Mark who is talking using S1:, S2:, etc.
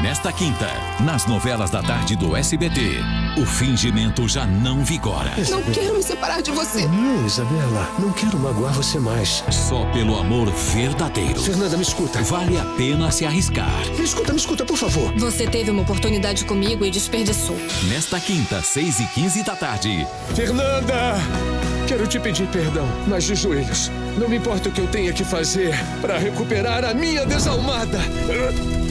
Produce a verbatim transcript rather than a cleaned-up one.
S1: Nesta quinta, nas novelas da tarde do S B T, o fingimento já não vigora.
S2: Não quero me separar de você.
S3: Não, Isabela, não quero magoar você mais.
S1: Só pelo amor verdadeiro.
S3: Fernanda, me escuta.
S1: Vale a pena se arriscar.
S3: Me escuta, me escuta, por favor.
S2: Você teve uma oportunidade comigo e desperdiçou.
S1: Nesta quinta, seis e quinze da tarde.
S3: Fernanda! Quero te pedir perdão, mas de joelhos. Não me importa o que eu tenha que fazer para recuperar a minha desalmada.